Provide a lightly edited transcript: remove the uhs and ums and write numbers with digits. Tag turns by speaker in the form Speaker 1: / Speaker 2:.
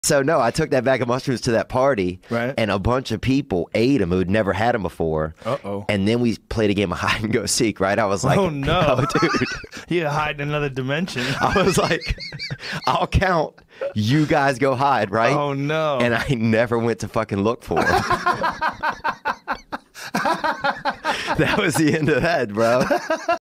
Speaker 1: So no, I took that bag of mushrooms to that party,
Speaker 2: Right.
Speaker 1: and a bunch of people ate them who'd never had them before.
Speaker 2: Uh-oh.
Speaker 1: And then we played a game of hide and go seek. Right? I was like,
Speaker 2: Oh, no.
Speaker 1: oh, dude.
Speaker 2: You hide in another dimension.
Speaker 1: I was like, I'll count. You guys go hide, right?
Speaker 2: Oh, no.
Speaker 1: And I never went to fucking look for them. That was the end of that, bro.